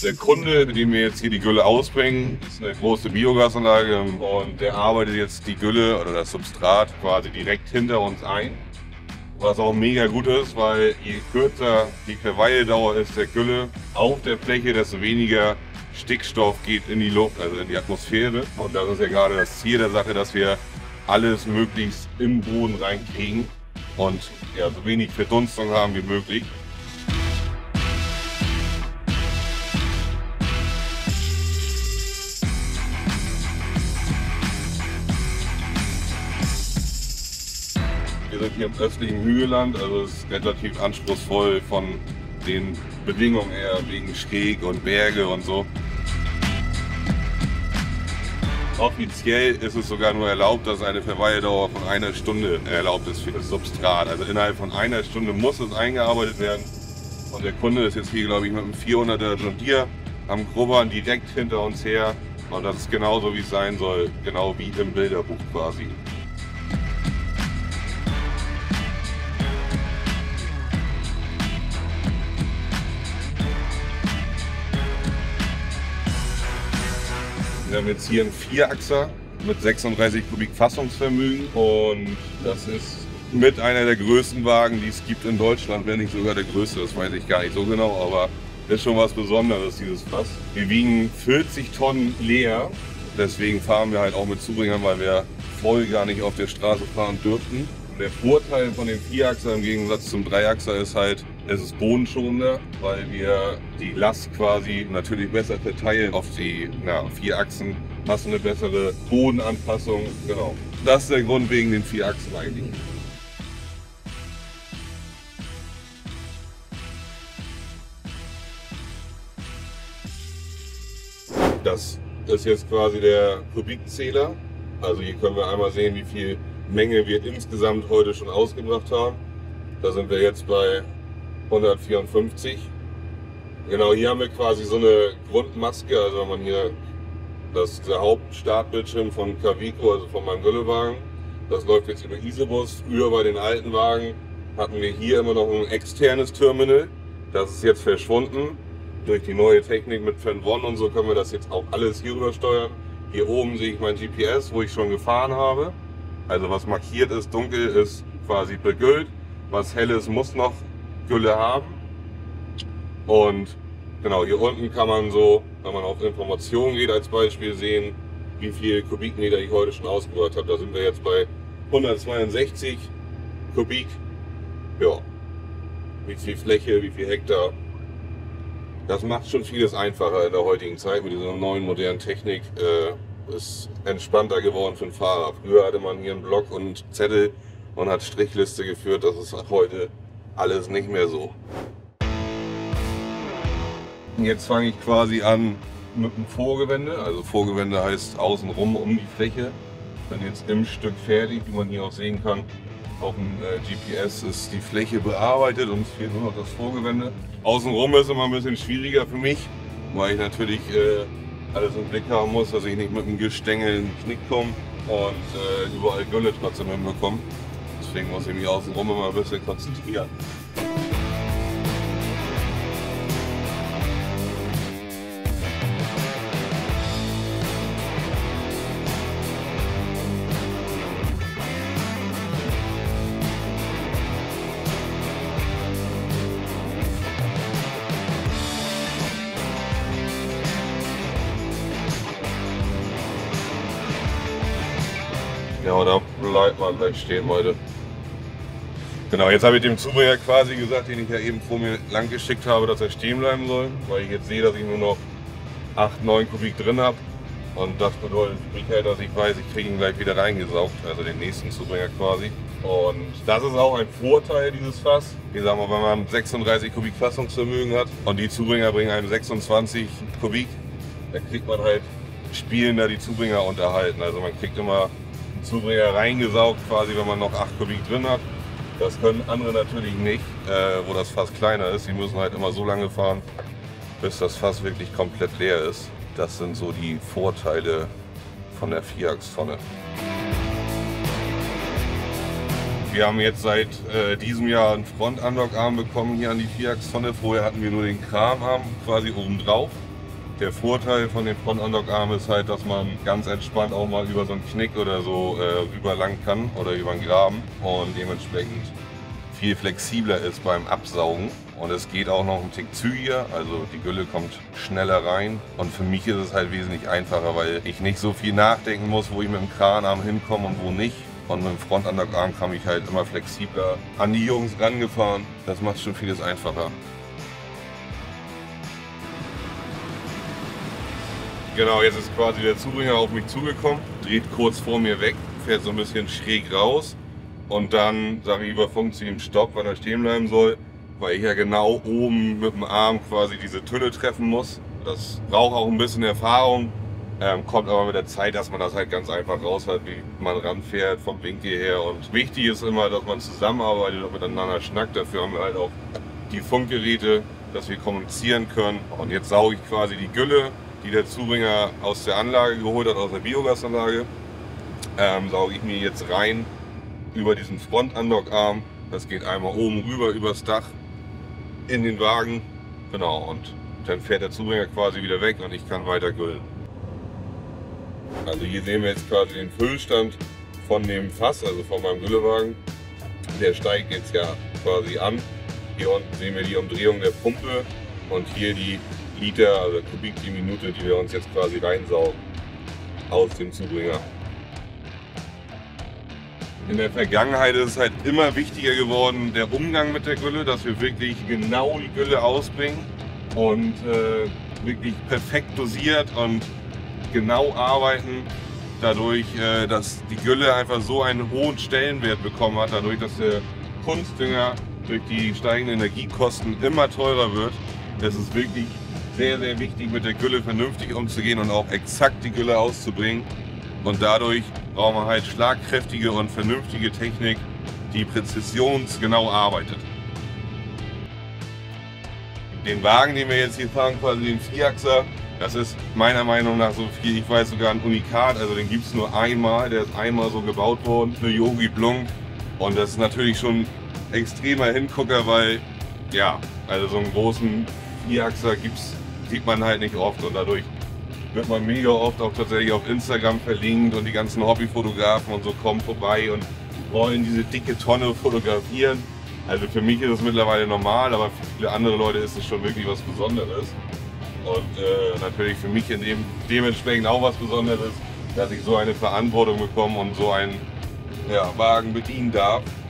Der Kunde, mit dem wir jetzt hier die Gülle ausbringen, ist eine große Biogasanlage und der arbeitet jetzt die Gülle oder das Substrat quasi direkt hinter uns ein. Was auch mega gut ist, weil je kürzer die Verweildauer ist der Gülle auf der Fläche, desto weniger Stickstoff geht in die Luft, also in die Atmosphäre. Und das ist ja gerade das Ziel der Sache, dass wir alles möglichst im Boden reinkriegen und ja, so wenig Verdunstung haben wie möglich. Wir sind hier im östlichen Hügelland, also es ist relativ anspruchsvoll von den Bedingungen her, wegen Steg und Berge und so. Offiziell ist es sogar nur erlaubt, dass eine Verweildauer von 1 Stunde erlaubt ist für das Substrat. Also innerhalb von 1 Stunde muss es eingearbeitet werden. Und der Kunde ist jetzt hier, glaube ich, mit einem 400er John Deere am Grubbern direkt hinter uns her. Und das ist genauso, wie es sein soll, genau wie im Bilderbuch quasi. Wir haben jetzt hier einen Vierachser mit 36 Kubik Fassungsvermögen und das ist mit einer der größten Wagen, die es gibt in Deutschland, wenn nicht sogar der größte, das weiß ich gar nicht so genau, aber das ist schon was Besonderes, dieses Fass. Wir wiegen 40 Tonnen leer, deswegen fahren wir halt auch mit Zubringern, weil wir voll gar nicht auf der Straße fahren dürften. Der Vorteil von dem Vierachser im Gegensatz zum Dreiachser ist halt, es ist bodenschonender, weil wir die Last quasi natürlich besser verteilen auf die 4 Achsen, hast eine bessere Bodenanpassung. Genau. Das ist der Grund wegen den 4 Achsen eigentlich. Das ist jetzt quasi der Kubikzähler. Also hier können wir einmal sehen, wie viel Menge wir insgesamt heute schon ausgebracht haben. Da sind wir jetzt bei 154. Genau, hier haben wir quasi so eine Grundmaske, also wenn man hier der Hauptstartbildschirm von Cavico, also von meinem Güllewagen, das läuft jetzt über Isebus. Früher bei den alten Wagen hatten wir hier immer noch ein externes Terminal. Das ist jetzt verschwunden. Durch die neue Technik mit FenOne und so können wir das jetzt auch alles hier rüber steuern. Hier oben sehe ich mein GPS, wo ich schon gefahren habe. Also was markiert ist, dunkel ist quasi begüllt, was hell ist, muss noch Gülle haben. Und genau, hier unten kann man so, wenn man auf Informationen geht als Beispiel, sehen, wie viel Kubikmeter ich heute schon ausgebracht habe. Da sind wir jetzt bei 162 Kubik. Ja, wie viel Fläche, wie viel Hektar. Das macht schon vieles einfacher in der heutigen Zeit mit dieser neuen modernen Technik. Ist entspannter geworden für den Fahrer. Früher hatte man hier einen Block und Zettel und hat Strichliste geführt. Das ist heute alles nicht mehr so. Jetzt fange ich quasi an mit dem Vorgewende. Also Vorgewende heißt außenrum um die Fläche. Bin jetzt im Stück fertig, wie man hier auch sehen kann. Auf dem GPS ist die Fläche bearbeitet und es fehlt nur noch das Vorgewende. Außenrum ist immer ein bisschen schwieriger für mich, weil ich natürlich alles im Blick haben muss, dass ich nicht mit dem Gestänge in den Knick komme und überall Gülle trotzdem hinbekomme. Deswegen muss ich mich außenrum immer ein bisschen konzentrieren. Ja, da bleibt man gleich stehen heute. Genau, jetzt habe ich dem Zubringer quasi gesagt, den ich ja eben vor mir lang geschickt habe, dass er stehen bleiben soll, weil ich jetzt sehe, dass ich nur noch 8, 9 Kubik drin habe. Und das bedeutet für mich halt, dass ich weiß, ich kriege ihn gleich wieder reingesaugt, also den nächsten Zubringer quasi. Und das ist auch ein Vorteil dieses Fass. Ich sag mal, wenn man 36 Kubik Fassungsvermögen hat und die Zubringer bringen einem 26 Kubik, dann kriegt man halt spielender die Zubringer unterhalten. Also man kriegt immer Zubringer reingesaugt, quasi, wenn man noch 8 Kubik drin hat. Das können andere natürlich nicht, wo das Fass kleiner ist. Die müssen halt immer so lange fahren, bis das Fass wirklich komplett leer ist. Das sind so die Vorteile von der Vierachstonne. Wir haben jetzt seit diesem Jahr einen Frontanlockarm bekommen hier an die Vierachstonne. Vorher hatten wir nur den Kramarm quasi oben drauf. Der Vorteil von dem Front-Unlock-Arm ist halt, dass man ganz entspannt auch mal über so einen Knick oder so rüber lang kann oder über einen Graben und dementsprechend viel flexibler ist beim Absaugen. Und es geht auch noch ein Tick zügiger, also die Gülle kommt schneller rein. Und für mich ist es halt wesentlich einfacher, weil ich nicht so viel nachdenken muss, wo ich mit dem Kranarm hinkomme und wo nicht. Und mit dem Front-Unlock-Arm kam ich halt immer flexibler an die Jungs rangefahren. Das macht schon vieles einfacher. Genau, jetzt ist quasi der Zubringer auf mich zugekommen, dreht kurz vor mir weg, fährt so ein bisschen schräg raus und dann sage ich über Funk zu ihm Stopp, weil er stehen bleiben soll, weil ich ja genau oben mit dem Arm quasi diese Tülle treffen muss. Das braucht auch ein bisschen Erfahrung, kommt aber mit der Zeit, dass man das halt ganz einfach raus hat, wie man ranfährt vom Winkel her. Und wichtig ist immer, dass man zusammenarbeitet und miteinander schnackt. Dafür haben wir halt auch die Funkgeräte, dass wir kommunizieren können. Und jetzt sauge ich quasi die Gülle, die der Zubringer aus der Anlage geholt hat, aus der Biogasanlage, sauge ich mir jetzt rein über diesen Front-Unlock-Arm. Das geht einmal oben rüber übers Dach in den Wagen. Genau, und dann fährt der Zubringer quasi wieder weg und ich kann weiter güllen. Also hier sehen wir jetzt quasi den Füllstand von dem Fass, also von meinem Güllewagen. Der steigt jetzt ja quasi an. Hier unten sehen wir die Umdrehung der Pumpe und hier die Liter, also Kubik die Minute, die wir uns jetzt quasi reinsaugen aus dem Zubringer. In der Vergangenheit ist es halt immer wichtiger geworden, der Umgang mit der Gülle, dass wir wirklich genau die Gülle ausbringen und wirklich perfekt dosiert und genau arbeiten. Dadurch, dass die Gülle einfach so einen hohen Stellenwert bekommen hat, dadurch, dass der Kunstdünger durch die steigenden Energiekosten immer teurer wird, ist es wirklich sehr, sehr wichtig, mit der Gülle vernünftig umzugehen und auch exakt die Gülle auszubringen. Und dadurch braucht man halt schlagkräftige und vernünftige Technik, die präzisionsgenau arbeitet. Den Wagen, den wir jetzt hier fahren, quasi den Vierachser, das ist meiner Meinung nach so viel, ich weiß sogar ein Unikat, also den gibt es nur einmal, der ist einmal so gebaut worden für Yogi Blunk. Und das ist natürlich schon ein extremer Hingucker, weil, ja, also so einen großen Vierachser sieht man halt nicht oft und dadurch wird man mega oft auch tatsächlich auf Instagram verlinkt und die ganzen Hobbyfotografen und so kommen vorbei und wollen diese dicke Tonne fotografieren. Also für mich ist es mittlerweile normal, aber für viele andere Leute ist es schon wirklich was Besonderes. Und natürlich für mich dementsprechend auch was Besonderes, dass ich so eine Verantwortung bekomme und so einen Wagen bedienen darf.